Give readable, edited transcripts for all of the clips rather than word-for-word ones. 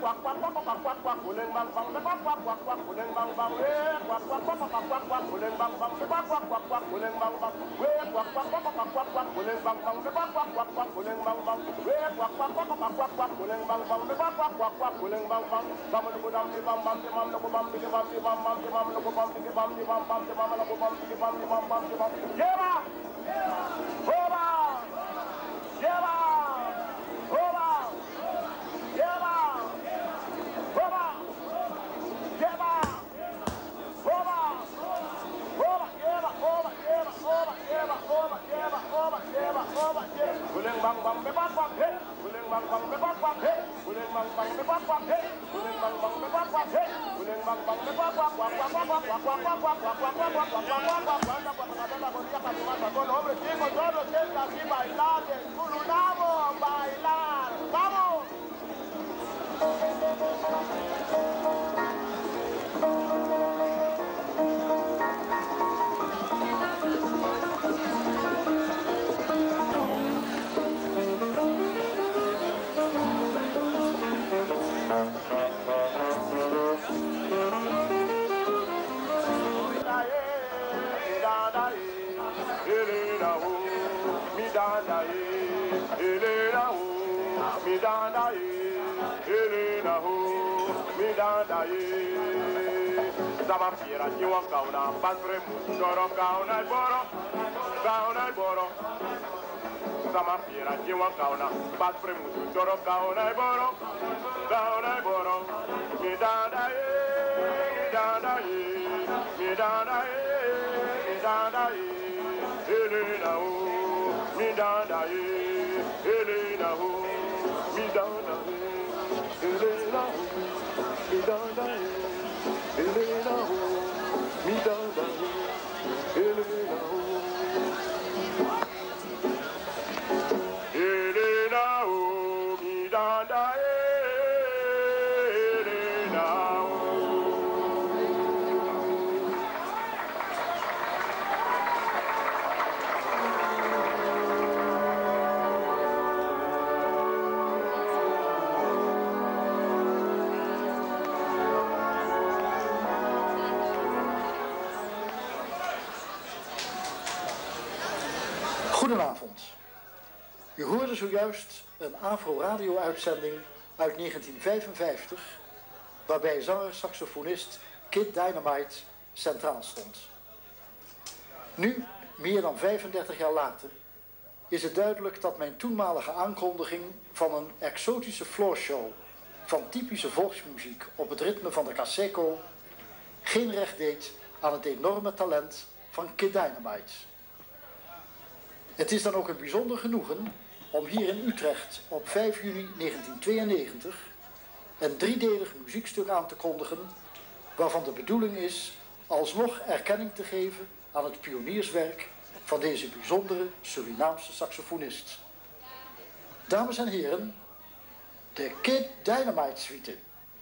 Zabafiera jiwa kauna pasre musoro kauna boro Zabafiera jiwa kauna pasre musoro kauna boro mi dada Elena o mi dada Elena o mi dada Elena o mi dada Elena o mi dada Elena o Elena o mi dada Elena o. Goedenavond. U hoorde zojuist een Afro-radio-uitzending uit 1955, waarbij zanger-saxofonist Kid Dynamite centraal stond. Nu, meer dan 35 jaar later, is het duidelijk dat mijn toenmalige aankondiging van een exotische floorshow van typische volksmuziek op het ritme van de Caseco geen recht deed aan het enorme talent van Kid Dynamite. Het is dan ook een bijzonder genoegen om hier in Utrecht op 5 juni 1992 een driedelig muziekstuk aan te kondigen, waarvan de bedoeling is alsnog erkenning te geven aan het pionierswerk van deze bijzondere Surinaamse saxofonist. Dames en heren, de Kid Dynamite Suite.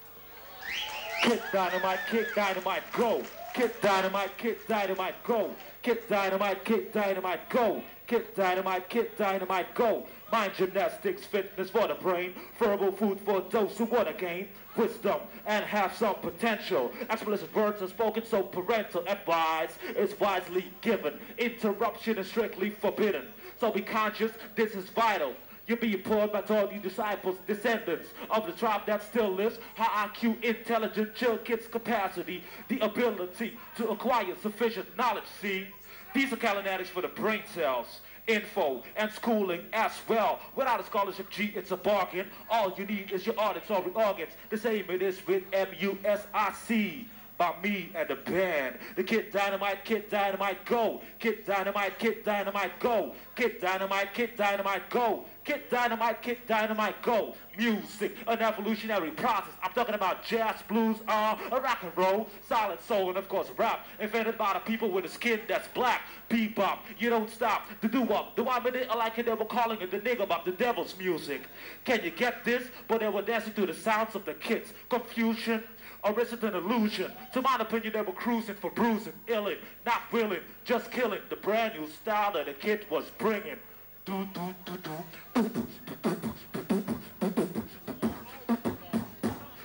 Kid Dynamite, go! Kid Dynamite, go! Kid Dynamite, go! Kid Dynamite, go! Mind gymnastics, fitness for the brain, verbal food for those who want to gain wisdom and have some potential. Explicit words are spoken, so parental advice is wisely given. Interruption is strictly forbidden. So be conscious, this is vital. You're being poured by all you disciples, descendants of the tribe that still lives. High IQ, intelligent, chill kids capacity, the ability to acquire sufficient knowledge, see? These are calendatics for the brain cells, info, and schooling as well. Without a scholarship, G, it's a bargain. All you need is your auditory organs. The same it is with MUSIC. By me and the band. The Kid Dynamite, go. Kid Dynamite, go. Kid Dynamite, go. Kid Dynamite, go. Music, an evolutionary process. I'm talking about jazz, blues, a rock and roll, solid soul, and of course rap. Invented by the people with a skin that's black. Bebop, you don't stop. The doo-wop, the one minute, like they were calling it the nigga bop, the devil's music. Can you get this? But they were dancing to the sounds of the kids. Confusion, arisen illusion. To my opinion, they were cruising for bruising, illing, not willing, just killing the brand new style that the kid was bringing. Do do do do.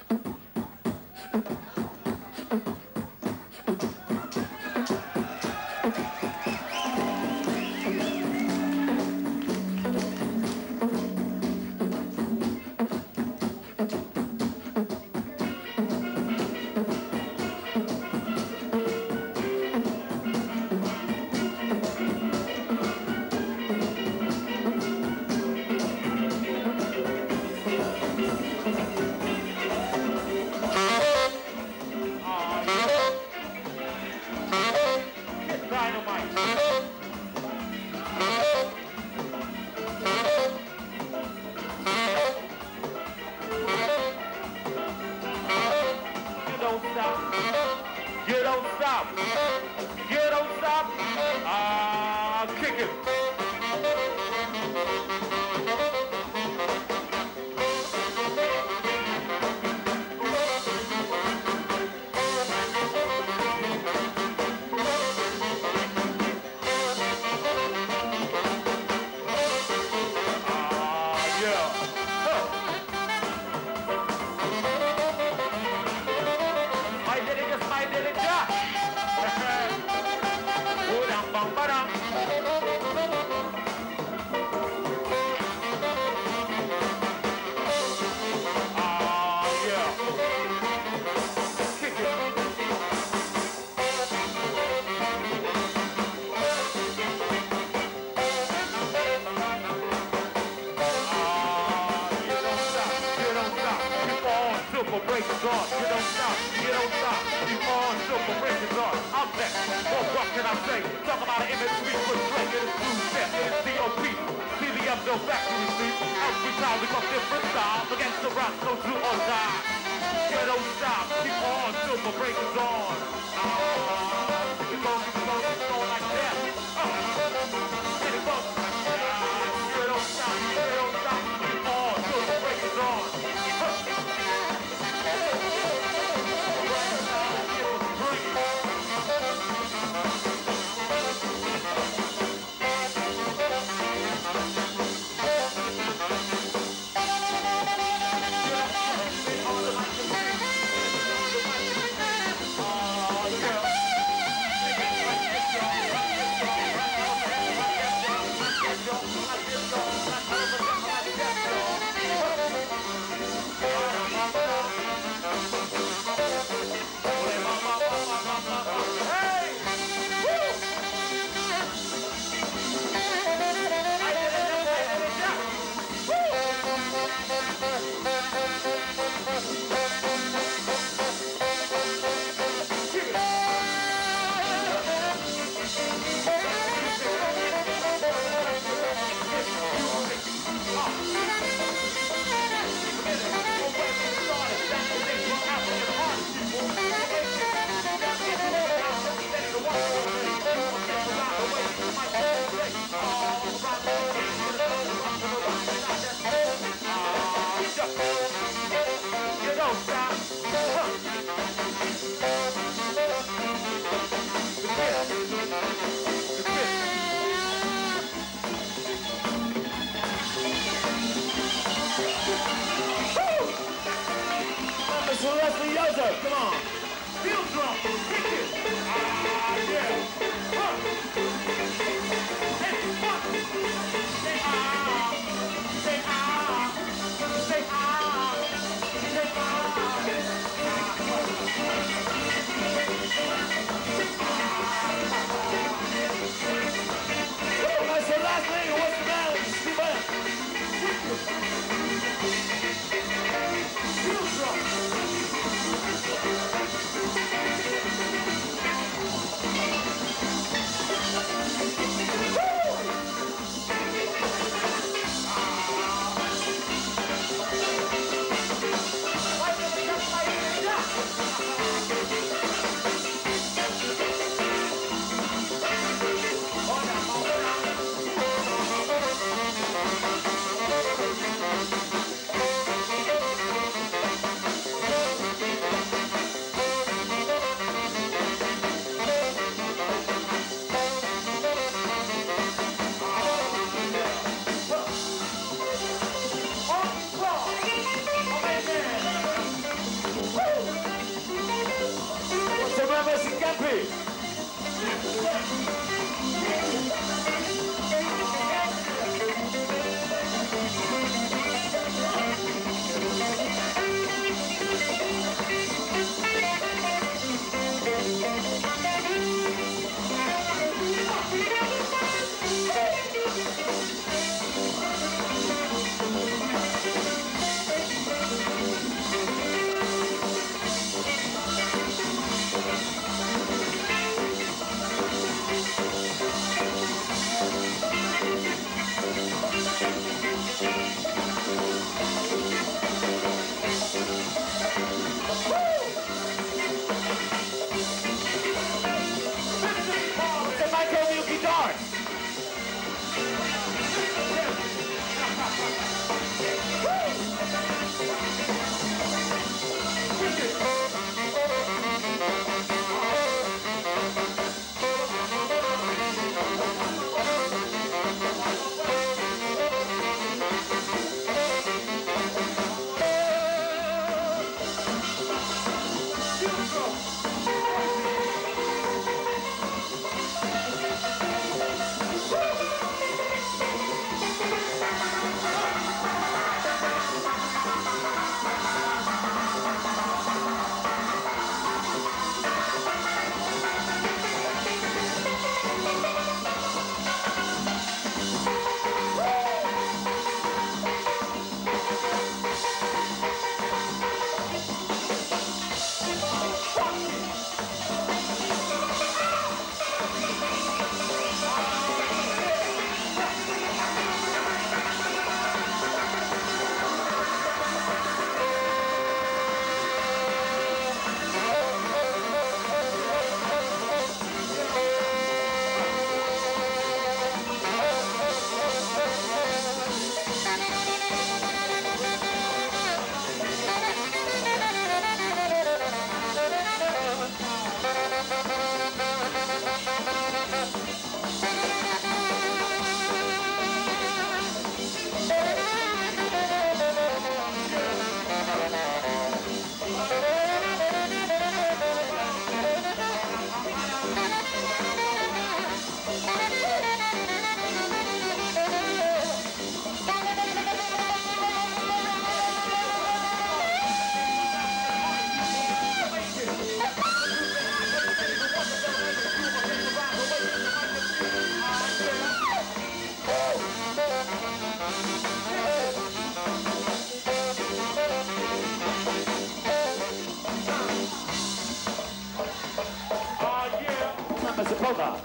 polka.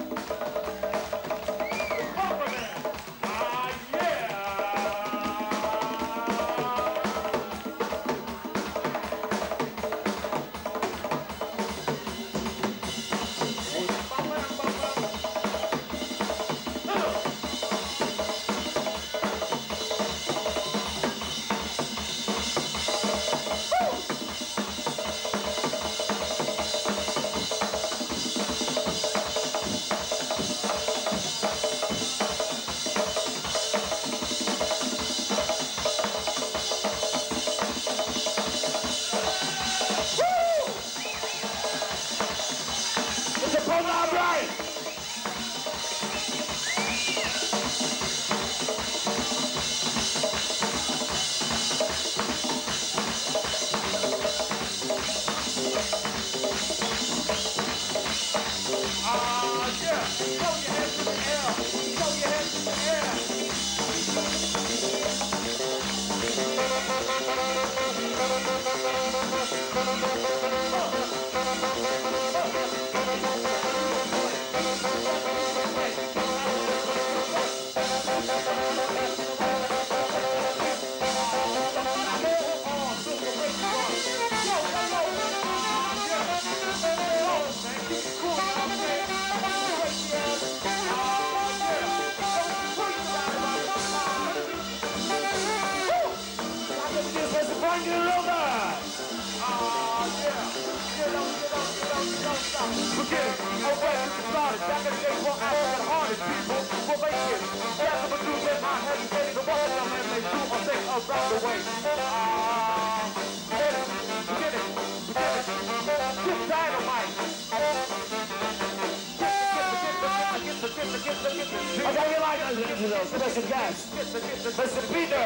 Special guest, Mr. Peter.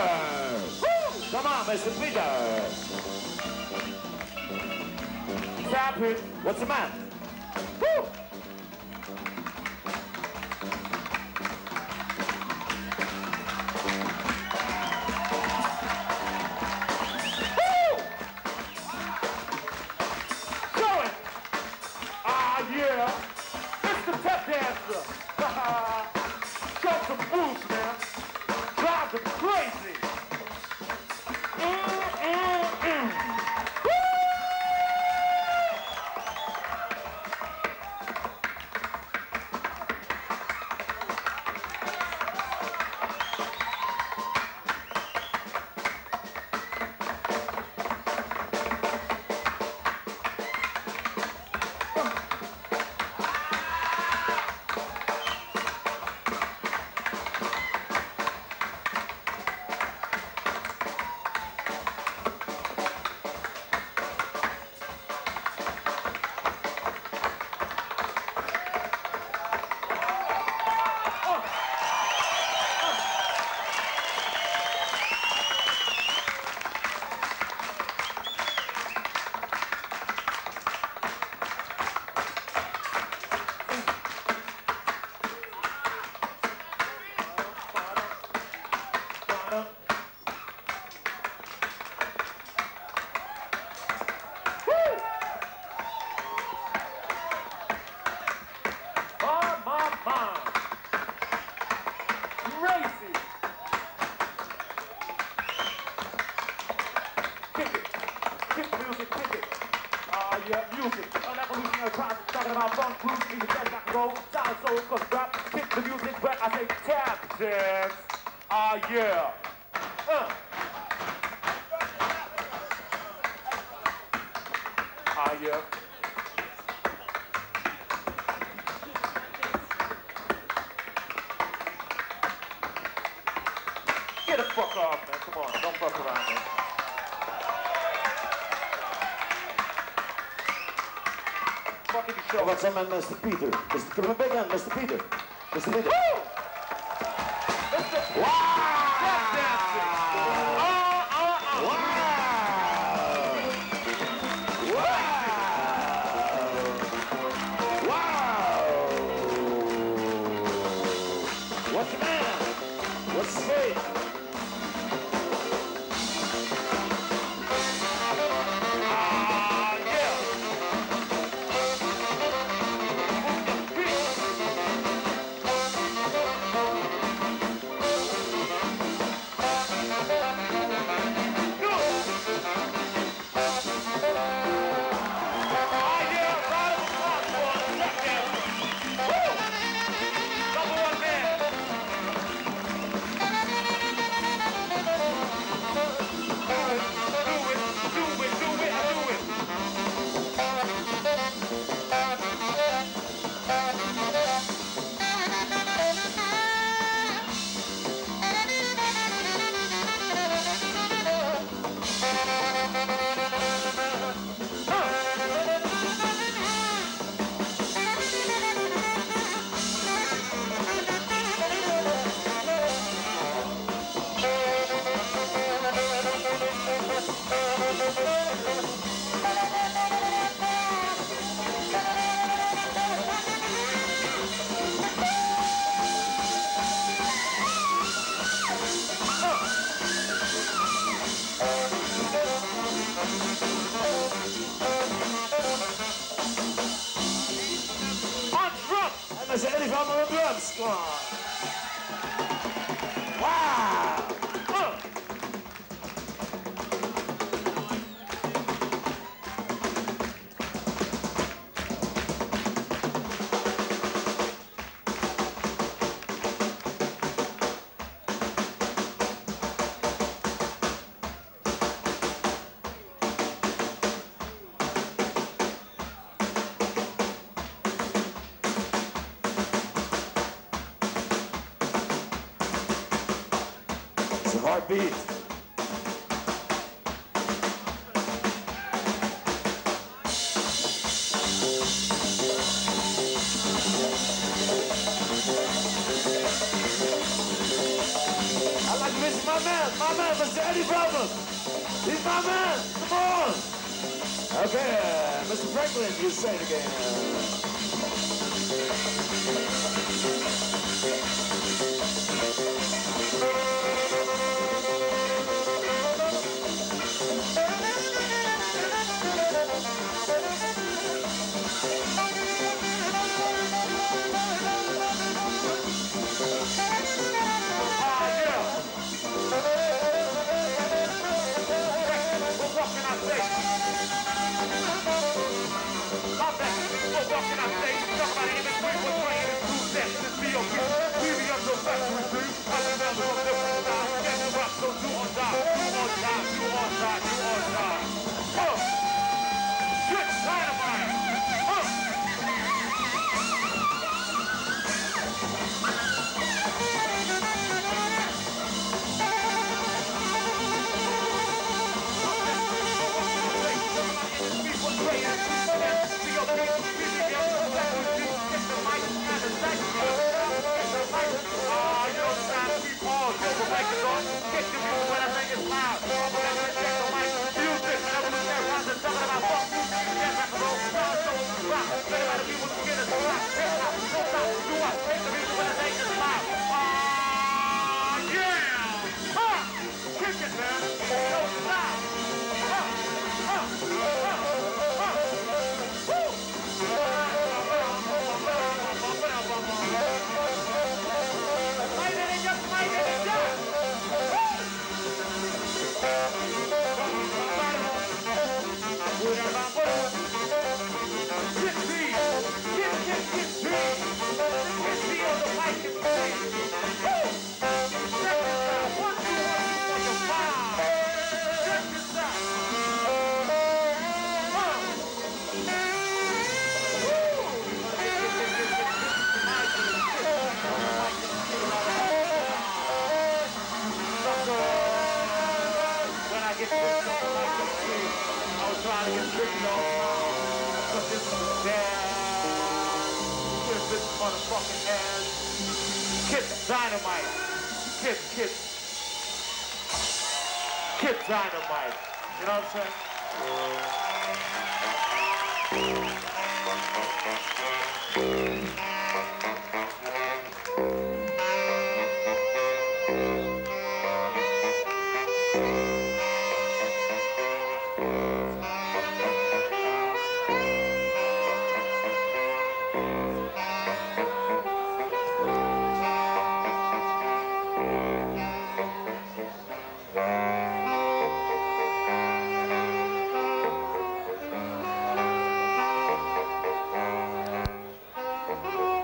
Come on, Mr. Peter. Tap it. What's the man? Woo! Get the fuck off, man. Come on, don't fuck around, man. Fucking show. What's up, man, Mr. Peter? Give him a big hand, Mr. Peter. Mr. Peter. Woo! Wow! Step dancing. Wow! Wow! Wow! What's the man? What's the fate? Yeah. Mr. Eddie Palmer on drums. Come on. Wow. It's a heartbeat. I'd like to miss my man, Mr. Eddie Palmer. He's my man, come on. Okay, Mr. Franklin, you say it again. Motherfucking ass. Kid Dynamite. Kid Dynamite. You know what I'm saying?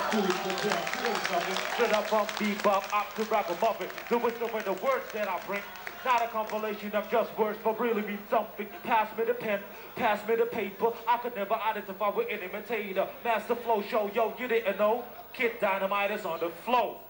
Straight up from bebop, up to ragamuffin. The wisdom and the words that I bring. Not a compilation of just words, but really mean something. Pass me the pen, pass me the paper. I could never identify with an imitator. Master Flow Show, yo, you didn't know? Kid Dynamite is on the flow.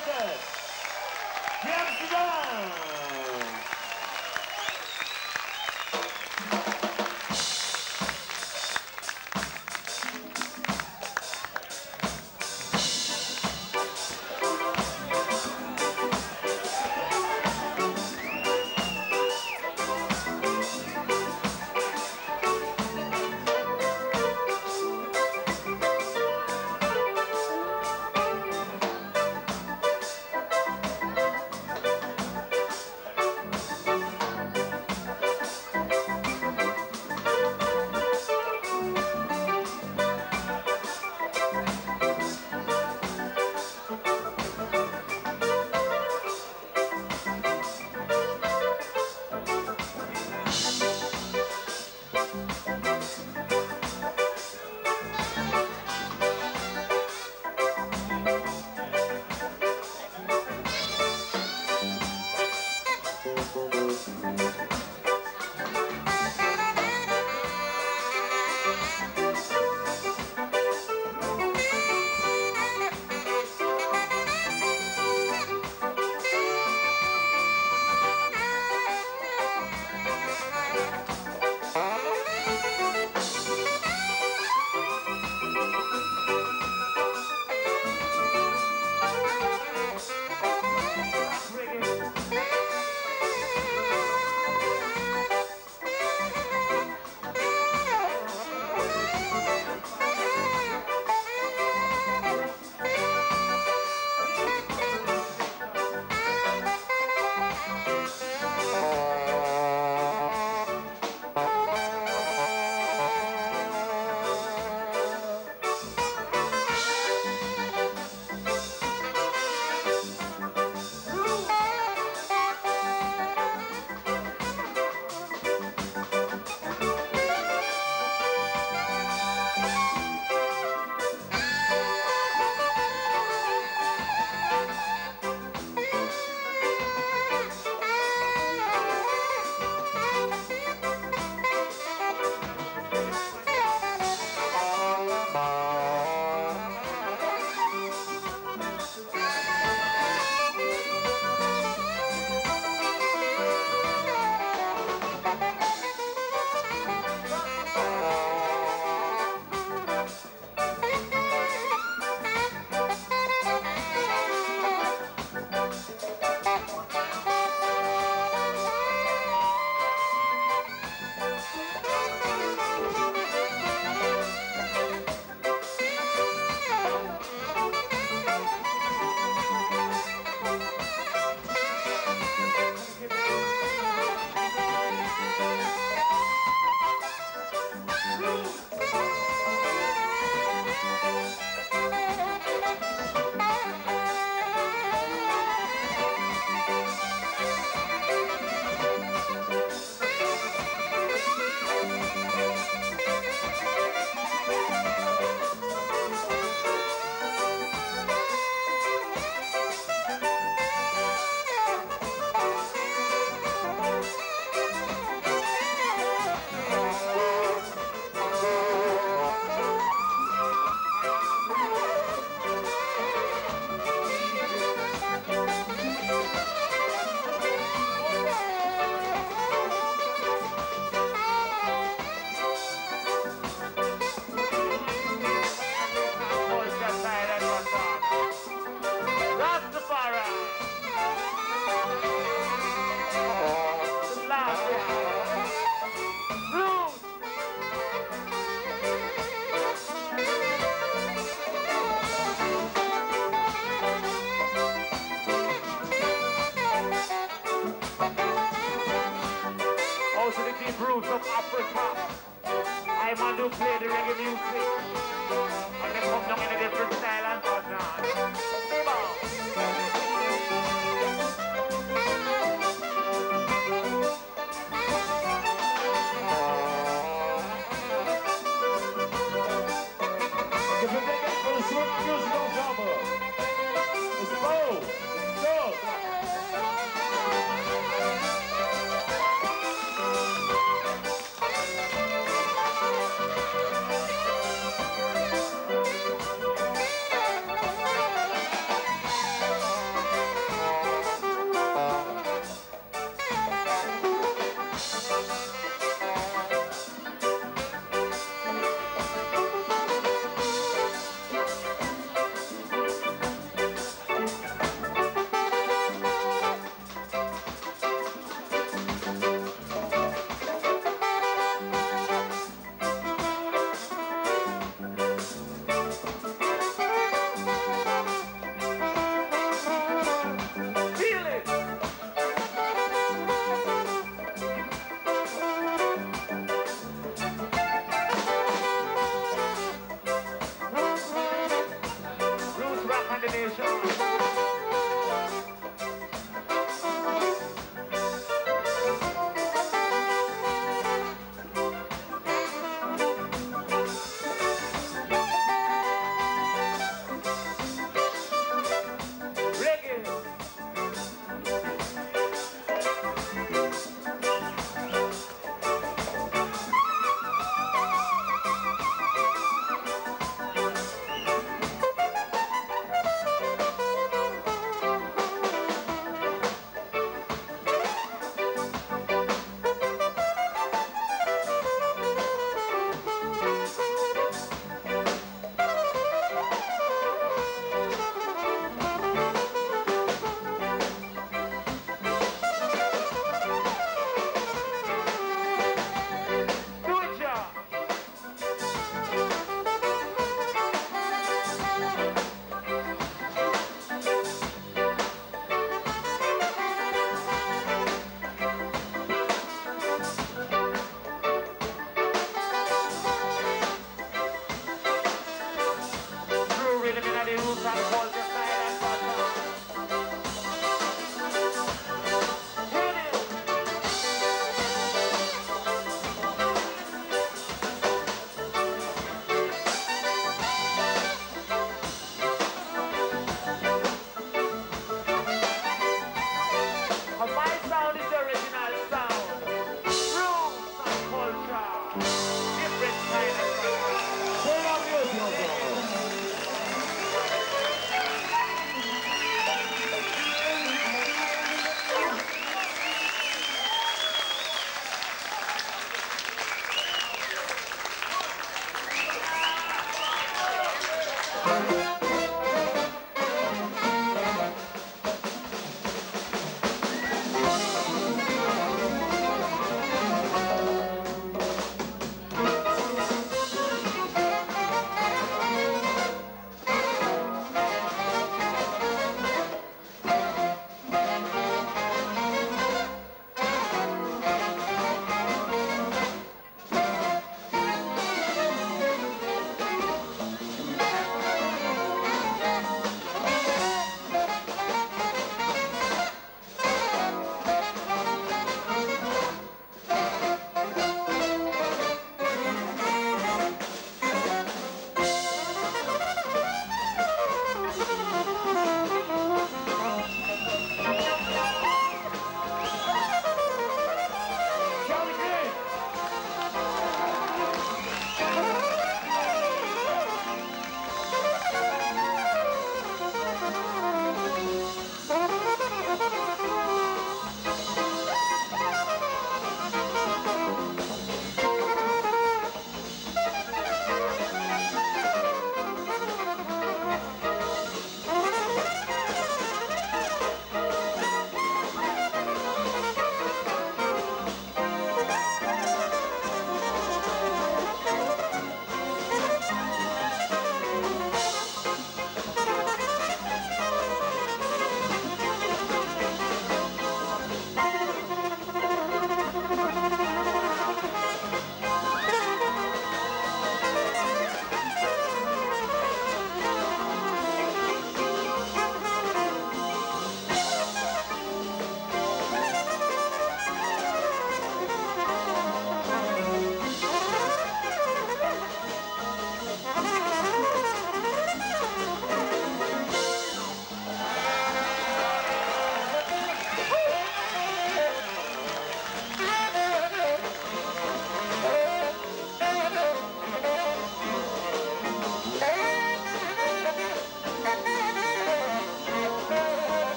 United. Amsterdam. roots of Africa. I want to play the reggae music. And they come down in a different style and pattern.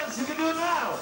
dance, you can do it now.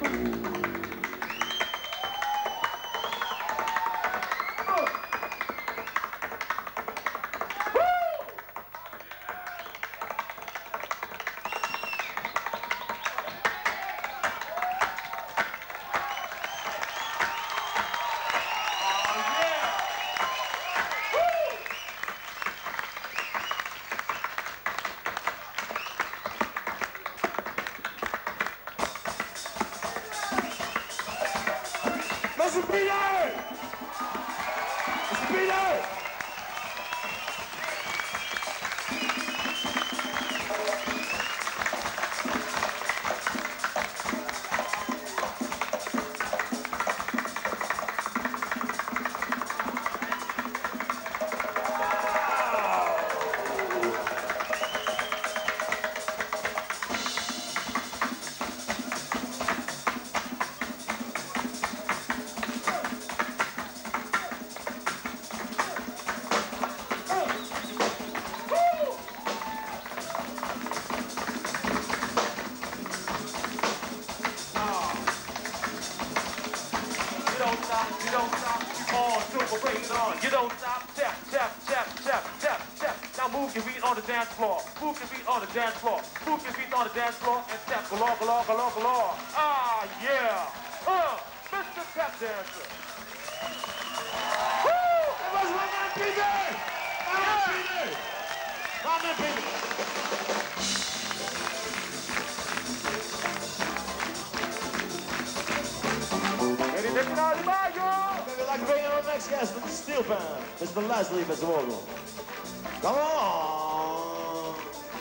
Mr. Peter! Mr. Peter! You don't stop, keep on, super, bring it on. You don't stop, tap, tap, tap, tap, tap, tap. Now move your feet on the dance floor. Move your feet on the dance floor. Move your feet on the dance floor and tap galore, galore, galore, galore. Ah, yeah. Mr. Tap Dancer. Woo! It was my man Peter! My man Peter! My man Peter! Okay, we'd like to bring in our next guest from the steel band, Mr. Leslie Bezzuolo. Come on!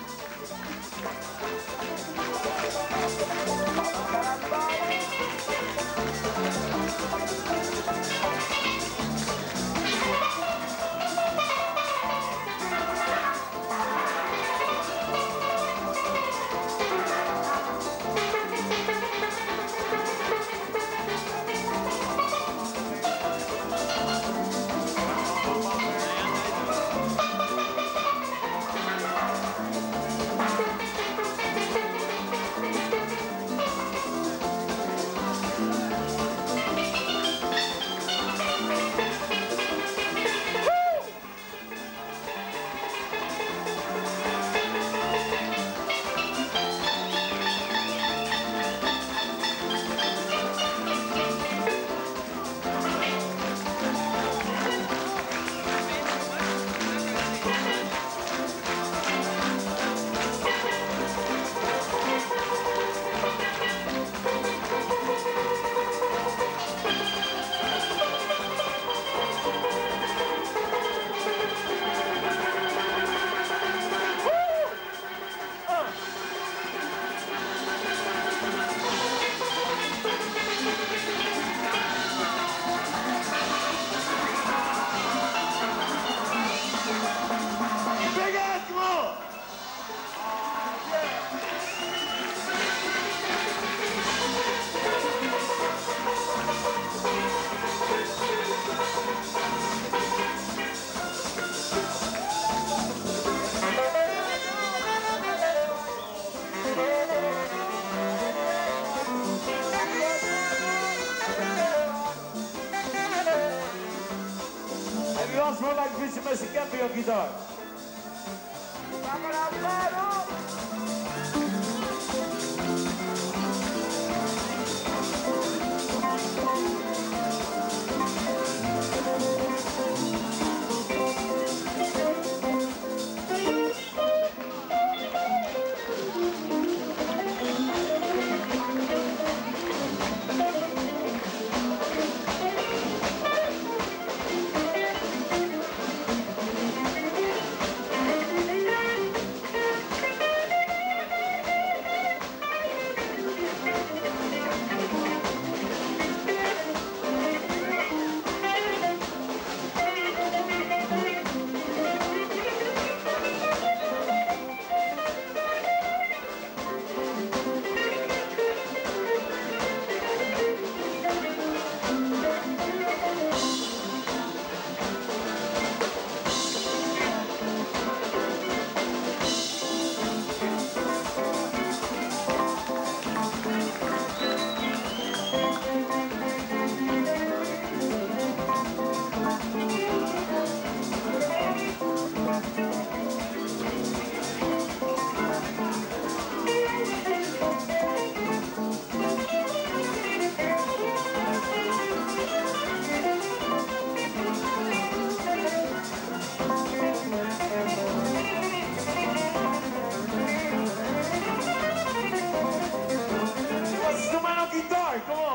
Everyone would like to visit Mr. Campy on guitar.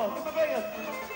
on, give me a big one.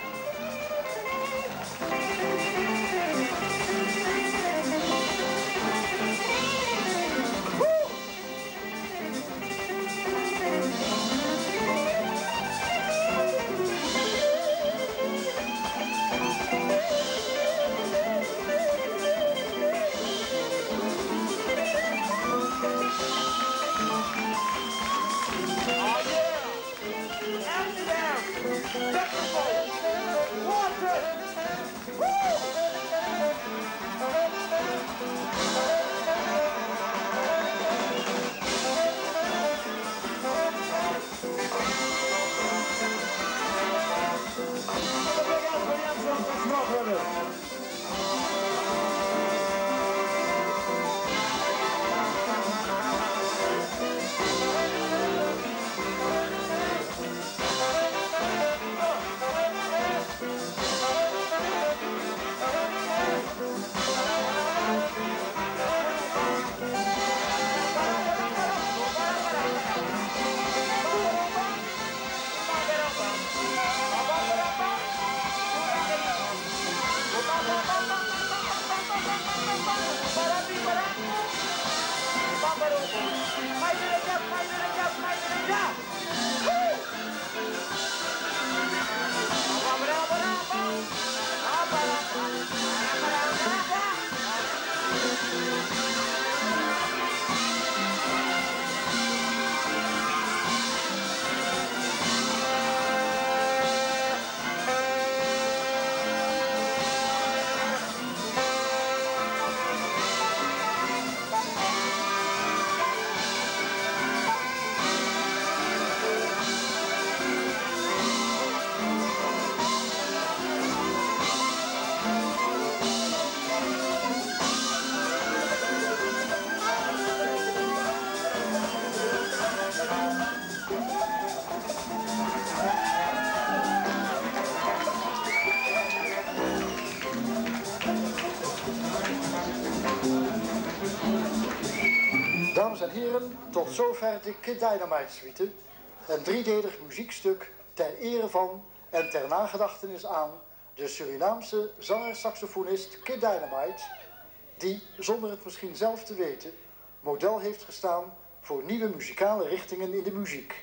Dames en heren, tot zover de Kid Dynamite Suite. Een driedelig muziekstuk ter ere van en ter nagedachtenis aan de Surinaamse zanger-saxofonist Kid Dynamite, die, zonder het misschien zelf te weten, model heeft gestaan voor nieuwe muzikale richtingen in de muziek.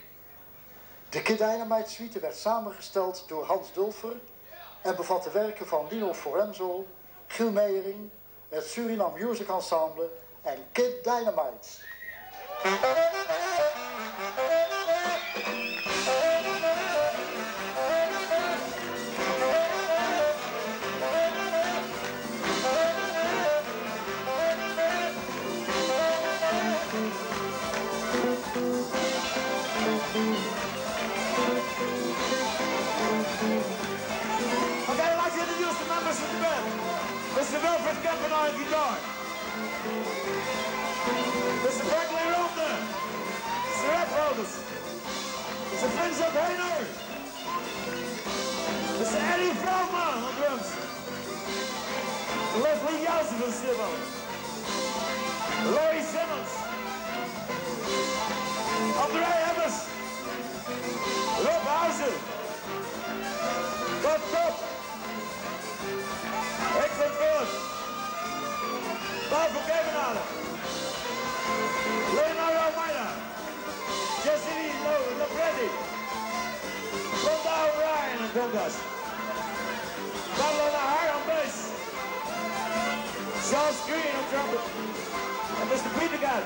De Kid Dynamite Suite werd samengesteld door Hans Dulfer en bevatte werken van Lino Forenzo, Giel Meijering, het Suriname Music Ensemble en Kid Dynamite. Okay, I'd like to introduce the members of the band. Mr. Wilfred Kempen on guitar. Mr. Franklin Rompner. Mr. Red Vogels. Mr. Vincent Hayner. Mr. Eddie Feldman on drums. Leslie Jousen on steel. Laurie Simmons. André Emmers. Rob Housen. Bob Top. Hector Phillips. Paul van Kemenade. Leonardo Almeida. Jesse Lopretti. Ronda O'Brien on congas. Pablo Nahar on bass. Sean Screen on trumpet. And Mr. Peter Gadd.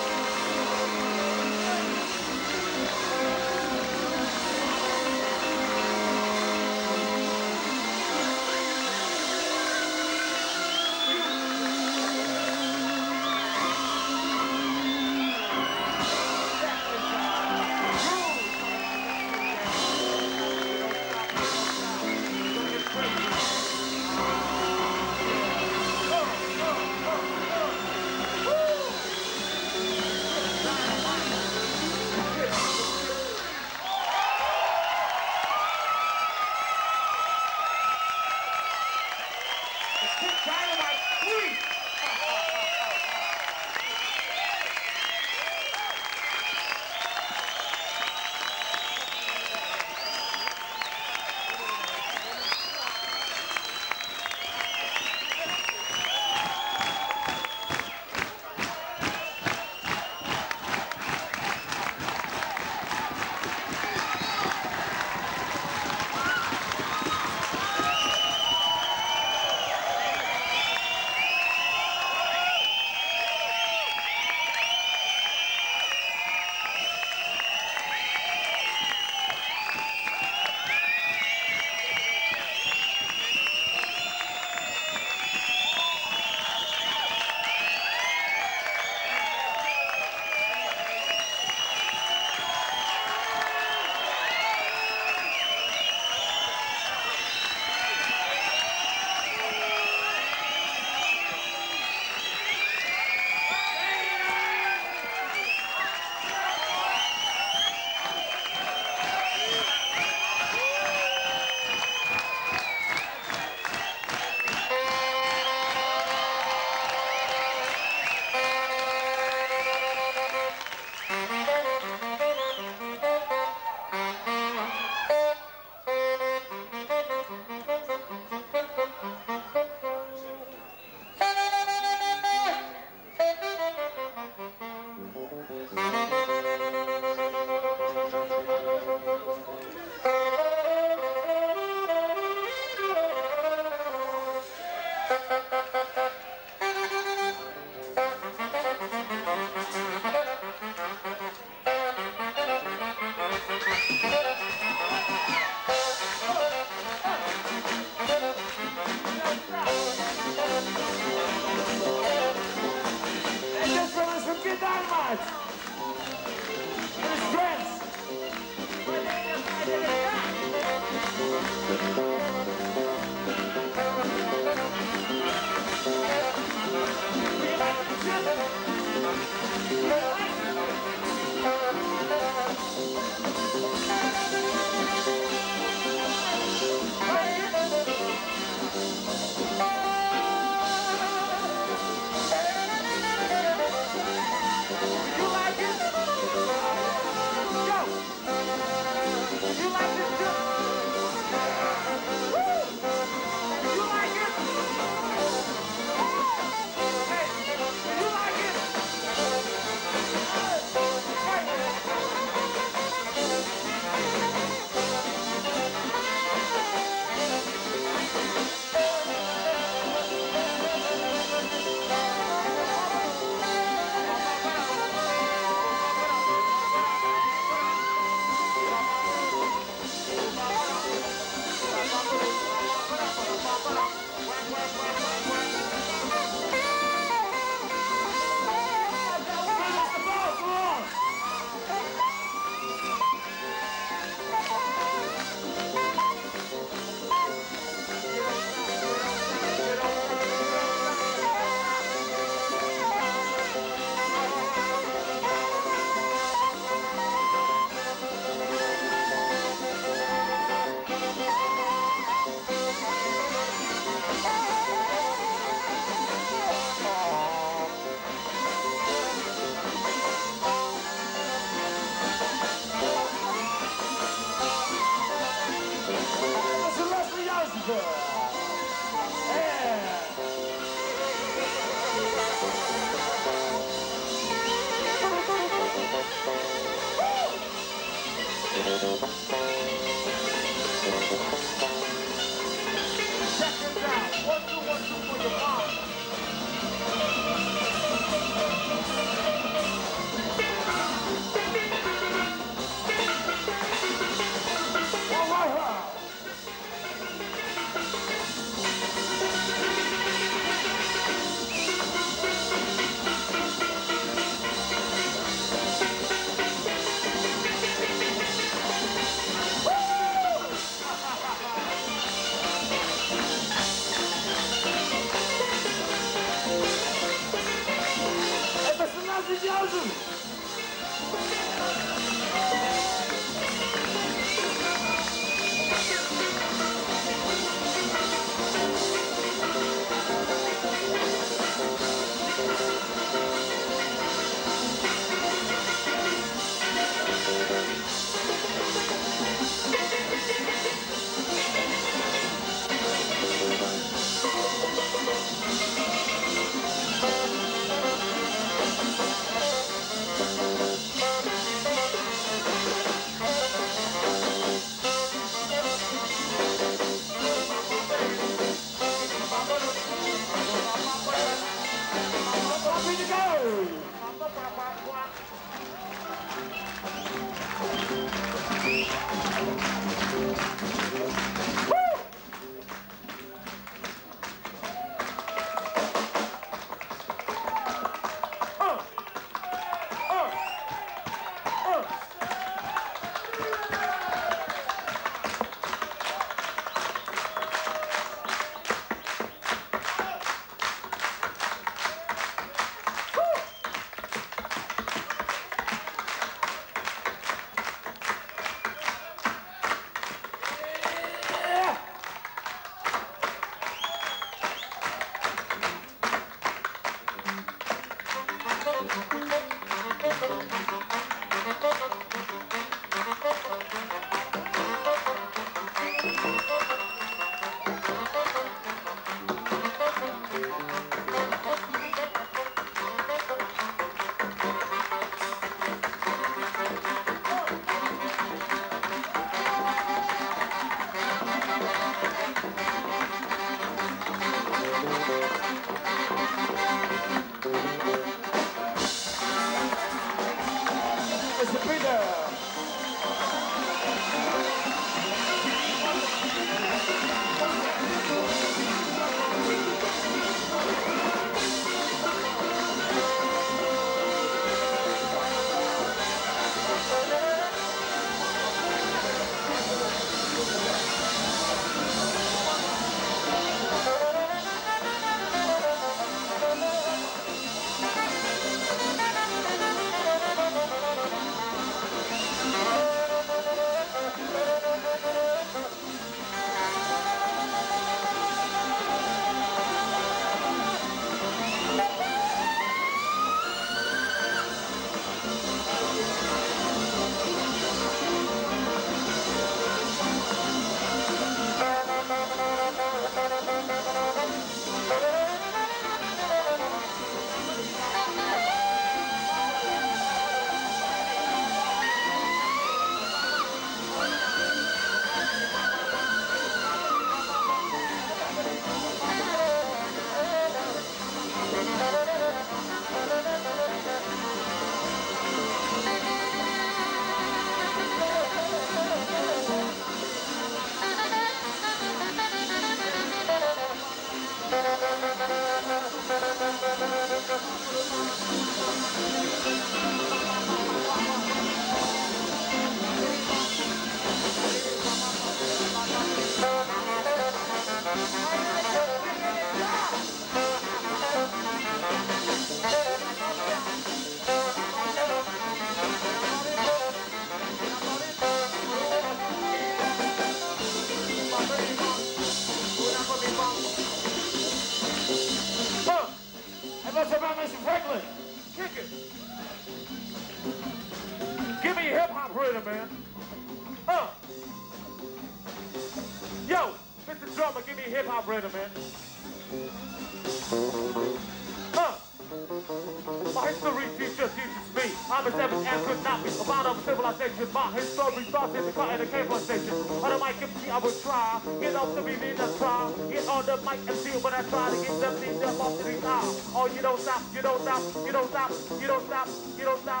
My history starts in the car at the cable station. On the mic, MC, I will try. Get off the beat, then try. Get on the mic and see when I try to get them things up off the beat. Oh, you don't stop, you don't stop, you don't stop, you don't stop, you don't stop.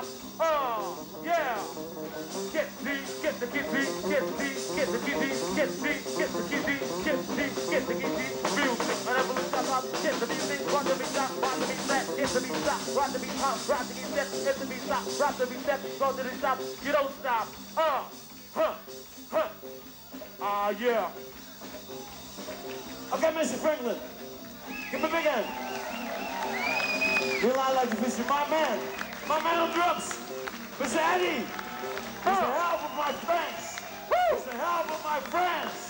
Yeah. Get the kitty, get the kitty, get the kitty, get the kitty. Music, whatever we stop, get the music, run the beat stop, run the beat set, get the beat stop, run the beat hot, run the beat set, get the beat stop, run the beat set, go to the stop, you don't stop. Yeah. Okay, Mr. Franklin, give me a big hand. Real I like to visit my man on drums, Mr. Eddie. He's the help of my friends. He's the help of my friends.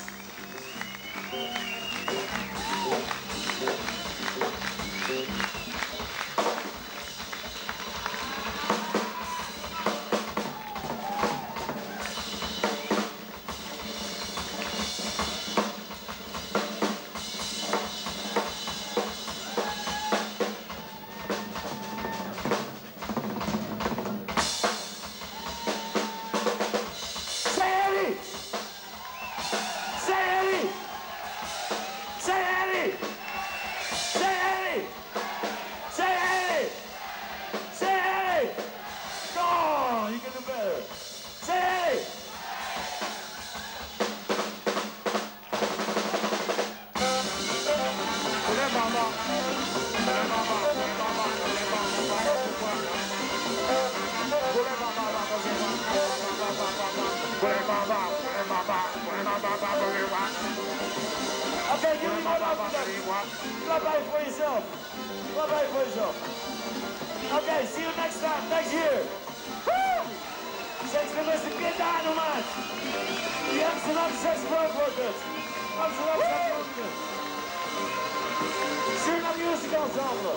Clap out for yourself. Clap out for yourself. Okay, see you next time, next year. Woo! Thanks for Mr. Kid Dynamite. The Amsterdam Saxophone Quartet. Amsterdam Saxophone. Suriname Music Ensemble.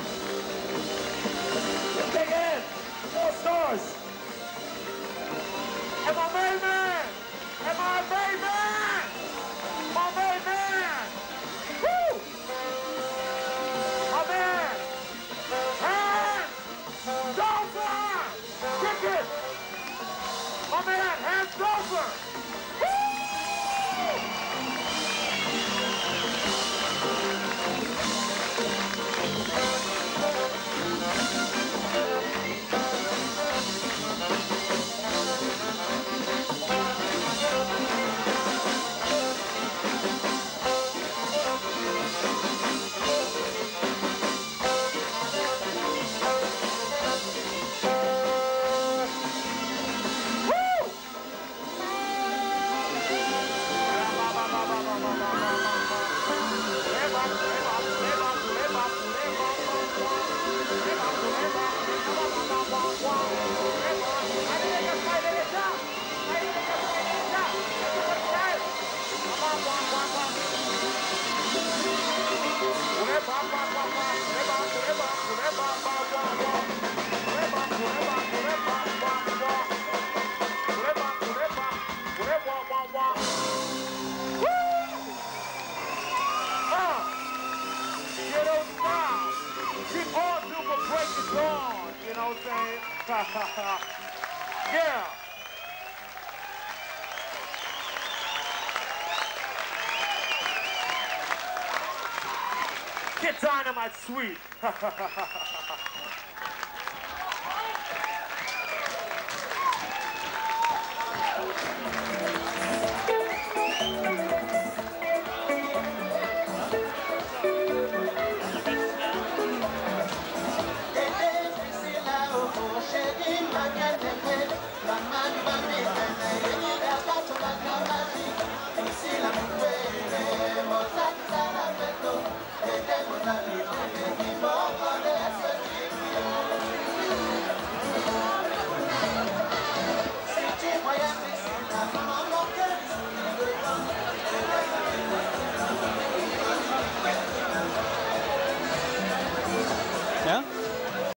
Big Ed. 4 stars. And my main man. And my main man. My main man. Woo! My man. Hans Dover. Cricket. My man, Hans Dover. Yeah. Kid Dynamite sweet.